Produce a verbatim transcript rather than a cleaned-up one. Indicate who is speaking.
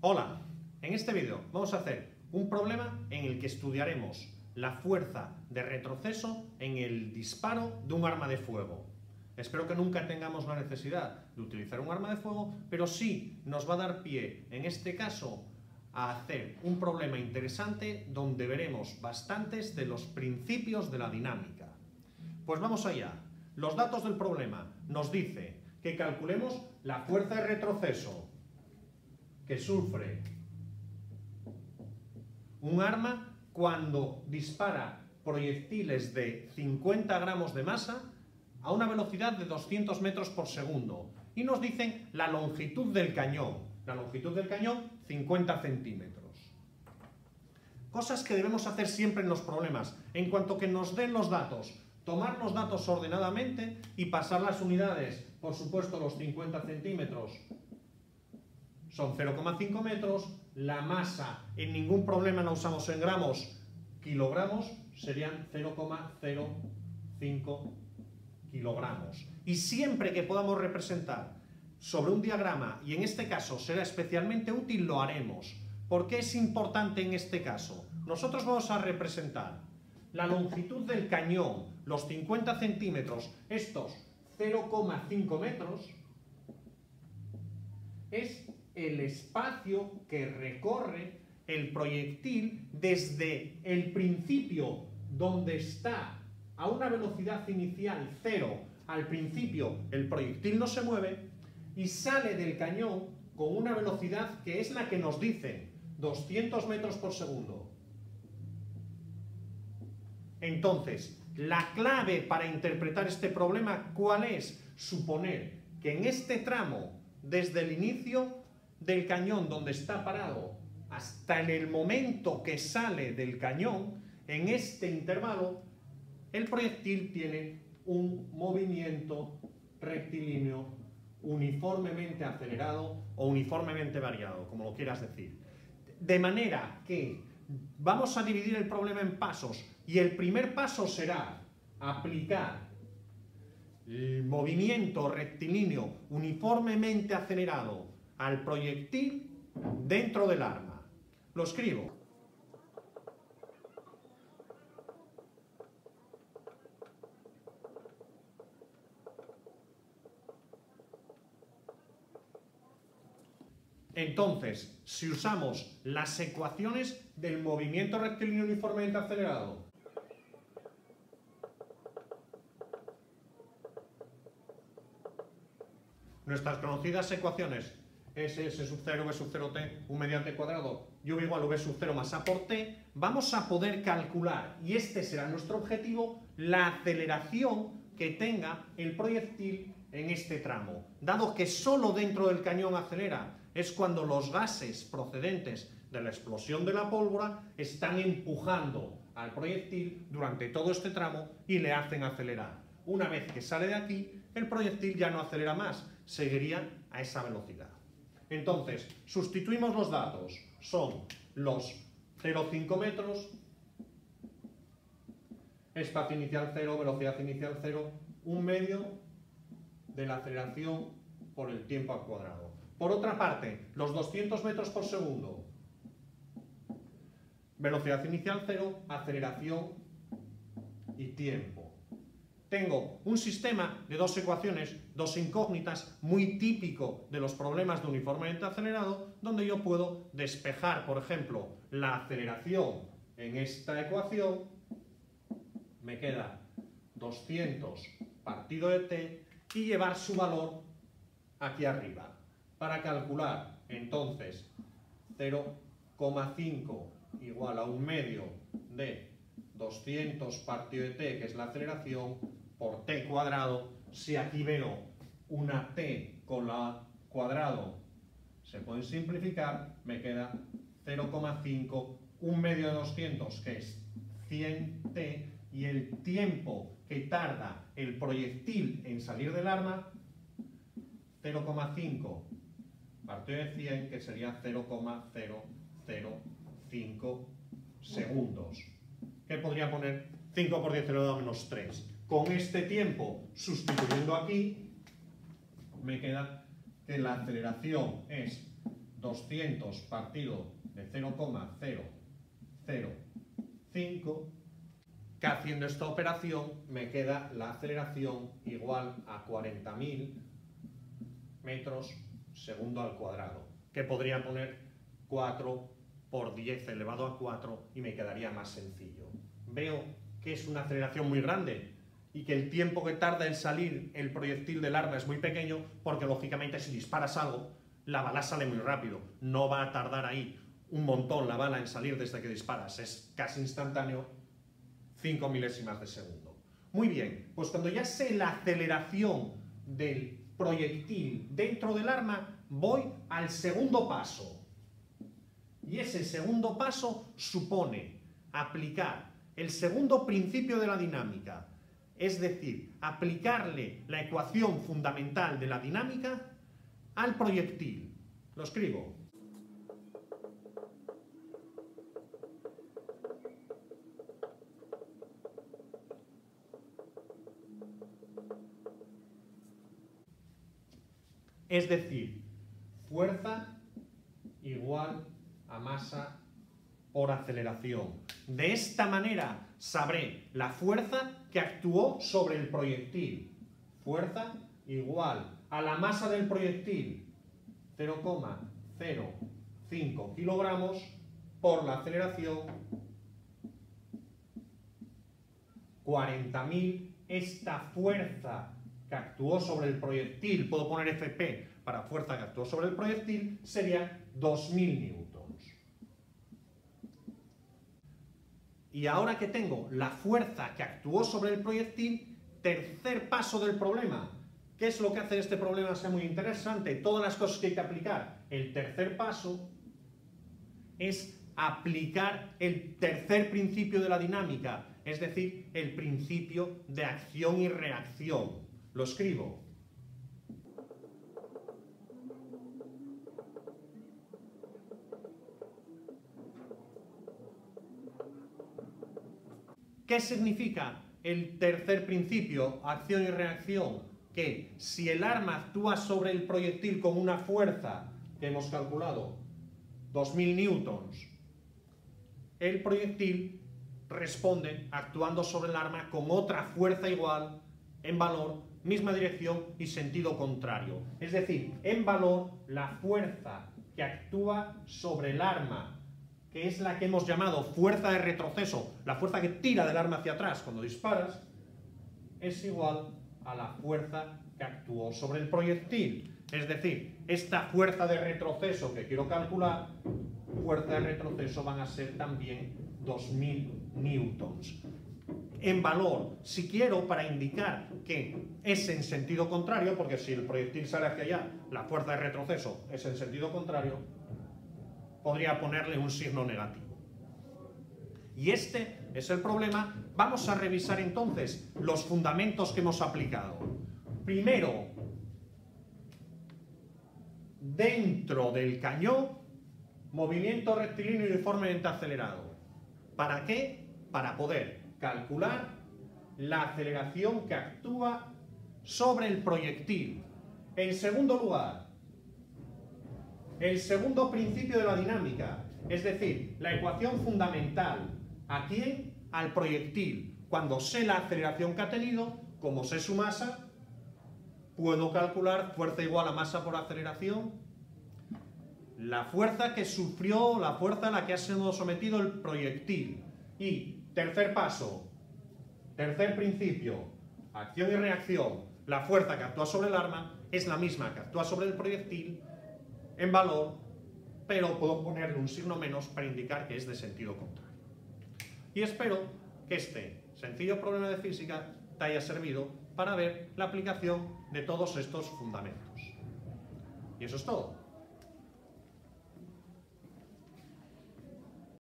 Speaker 1: Hola, en este vídeo vamos a hacer un problema en el que estudiaremos la fuerza de retroceso en el disparo de un arma de fuego. Espero que nunca tengamos la necesidad de utilizar un arma de fuego, pero sí nos va a dar pie, en este caso, a hacer un problema interesante donde veremos bastantes de los principios de la dinámica. Pues vamos allá. Los datos del problema nos dice que calculemos la fuerza de retroceso que sufre un arma cuando dispara proyectiles de cincuenta gramos de masa a una velocidad de doscientos metros por segundo. Y nos dicen la longitud del cañón. La longitud del cañón, cincuenta centímetros. Cosas que debemos hacer siempre en los problemas. En cuanto que nos den los datos, tomar los datos ordenadamente y pasar las unidades. Por supuesto, los cincuenta centímetros son cero coma cinco metros. La masa, en ningún problema la usamos en gramos. Kilogramos serían cero coma cero cinco kilogramos. Y siempre que podamos representar sobre un diagrama, y en este caso será especialmente útil, lo haremos. ¿Por qué es importante en este caso? Nosotros vamos a representar la longitud del cañón, los cincuenta centímetros, estos cero coma cinco metros, es el espacio que recorre el proyectil desde el principio, donde está a una velocidad inicial cero, al principio el proyectil no se mueve, y sale del cañón con una velocidad que es la que nos dicen, doscientos metros por segundo. Entonces, la clave para interpretar este problema, ¿cuál es? Suponer que en este tramo, desde el inicio del cañón donde está parado hasta en el momento que sale del cañón, en este intervalo, el proyectil tiene un movimiento rectilíneo uniformemente acelerado o uniformemente variado, como lo quieras decir. De manera que vamos a dividir el problema en pasos y el primer paso será aplicar el movimiento rectilíneo uniformemente acelerado al proyectil dentro del arma. Lo escribo. Entonces, si usamos las ecuaciones del movimiento rectilíneo uniformemente acelerado, nuestras conocidas ecuaciones S, S sub cero, V sub cero T, U mediante cuadrado y V igual V sub cero más A por T, vamos a poder calcular, y este será nuestro objetivo, la aceleración que tenga el proyectil en este tramo. Dado que solo dentro del cañón acelera, es cuando los gases procedentes de la explosión de la pólvora están empujando al proyectil durante todo este tramo y le hacen acelerar. Una vez que sale de aquí, el proyectil ya no acelera más, seguiría a esa velocidad. Entonces, sustituimos los datos. Son los cero coma cinco metros, espacio inicial cero, velocidad inicial cero, un medio de la aceleración por el tiempo al cuadrado. Por otra parte, los doscientos metros por segundo, velocidad inicial cero, aceleración y tiempo. Tengo un sistema de dos ecuaciones, dos incógnitas, muy típico de los problemas de uniformemente acelerado, donde yo puedo despejar, por ejemplo, la aceleración en esta ecuación. Me queda doscientos partido de t y llevar su valor aquí arriba. Para calcular, entonces, cero coma cinco igual a un medio de doscientos partido de t, que es la aceleración, por t cuadrado. Si aquí veo una t con la cuadrado, se pueden simplificar, me queda cero coma cinco, un medio de doscientos, que es cien t, y el tiempo que tarda el proyectil en salir del arma, cero coma cinco partido de cien, que sería cero coma cero cero cinco segundos. ¿Qué podría poner? cinco por diez elevado a menos tres. Con este tiempo, sustituyendo aquí, me queda que la aceleración es doscientos partido de cero coma cero cero cinco, que haciendo esta operación me queda la aceleración igual a cuarenta mil metros segundo al cuadrado, que podría poner cuatro por diez elevado a cuatro y me quedaría más sencillo. Veo que es una aceleración muy grande y que el tiempo que tarda en salir el proyectil del arma es muy pequeño, porque lógicamente si disparas algo, la bala sale muy rápido, no va a tardar ahí un montón la bala en salir desde que disparas, es casi instantáneo, cinco milésimas de segundo. Muy bien, pues cuando ya sé la aceleración del proyectil dentro del arma, voy al segundo paso. Y ese segundo paso supone aplicar el segundo principio de la dinámica, es decir, aplicarle la ecuación fundamental de la dinámica al proyectil. Lo escribo. Es decir, fuerza igual a masa por aceleración. De esta manera sabré la fuerza que actuó sobre el proyectil. Fuerza igual a la masa del proyectil, cero coma cero cinco kilogramos, por la aceleración, cuarenta mil. Esta fuerza que actuó sobre el proyectil, puedo poner F P para fuerza que actuó sobre el proyectil, sería dos mil newtons. Y ahora que tengo la fuerza que actuó sobre el proyectil, tercer paso del problema. ¿Qué es lo que hace este problema sea muy interesante? Todas las cosas que hay que aplicar. El tercer paso es aplicar el tercer principio de la dinámica, es decir, el principio de acción y reacción. Lo escribo. ¿Qué significa el tercer principio, acción y reacción? Que si el arma actúa sobre el proyectil con una fuerza que hemos calculado, dos mil newtons, el proyectil responde actuando sobre el arma con otra fuerza igual en valor, misma dirección y sentido contrario. Es decir, en valor, la fuerza que actúa sobre el arma, que es la que hemos llamado fuerza de retroceso, la fuerza que tira del arma hacia atrás cuando disparas, es igual a la fuerza que actuó sobre el proyectil. Es decir, esta fuerza de retroceso que quiero calcular, fuerza de retroceso van a ser también dos mil newtons. En valor, si quiero, para indicar que es en sentido contrario, porque si el proyectil sale hacia allá, la fuerza de retroceso es en sentido contrario, podría ponerle un signo negativo. Y este es el problema. Vamos a revisar entonces los fundamentos que hemos aplicado. Primero, dentro del cañón, movimiento rectilíneo uniformemente acelerado. ¿Para qué? Para poder calcular la aceleración que actúa sobre el proyectil. En segundo lugar, el segundo principio de la dinámica, es decir, la ecuación fundamental. ¿A quién? Al proyectil. Cuando sé la aceleración que ha tenido, como sé su masa, puedo calcular fuerza igual a masa por aceleración. La fuerza que sufrió, la fuerza a la que ha sido sometido el proyectil. Y tercer paso, tercer principio, acción y reacción. La fuerza que actúa sobre el arma es la misma que actúa sobre el proyectil en valor, pero puedo ponerle un signo menos para indicar que es de sentido contrario. Y espero que este sencillo problema de física te haya servido para ver la aplicación de todos estos fundamentos. Y eso es todo.